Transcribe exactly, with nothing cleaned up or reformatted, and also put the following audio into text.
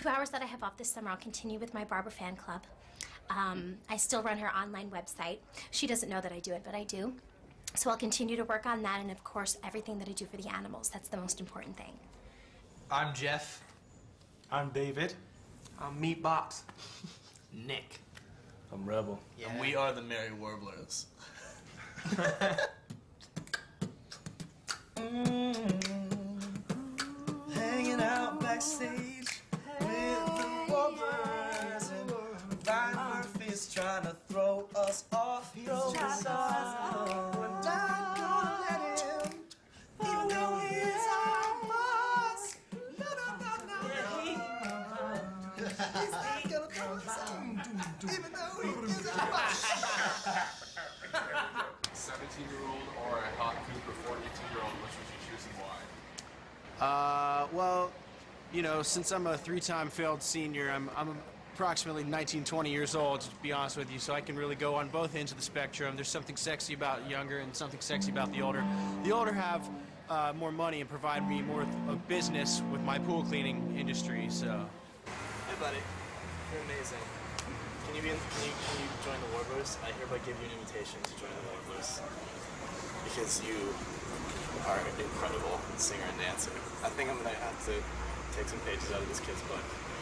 Two hours that I have off this summer, I'll continue with my Barbara fan club. Um, I still run her online website. She doesn't know that I do it, but I do. So I'll continue to work on that, and of course, everything that I do for the animals. That's the most important thing. I'm Jeff. I'm David. I'm Meatbox. Nick. I'm Rebel. Yeah. And we are the Merry Warblers. Hanging out backstage with the Warblers, and Ryan Murphy's trying to throw us off. Throw us off. We're not gonna let him, even though he is our boss. No, no, no, no, no. He's not gonna throw us off, even though he is our boss. seventeen-year-old or a hot Cooper forty-two-year-old, which would you choose and why? Uh, well, you know, since I'm a three-time failed senior, I'm, I'm approximately nineteen, twenty years old, to be honest with you, so I can really go on both ends of the spectrum. There's something sexy about younger and something sexy about the older. The older have uh, more money and provide me more of business with my pool cleaning industry, so. Hey, buddy. You're amazing. Can you, be in, can you, can you join the Warblers? I hereby give you an invitation to join the Warblers because you are an incredible singer and dancer. I think I'm gonna have to take some pages out of this kid's book.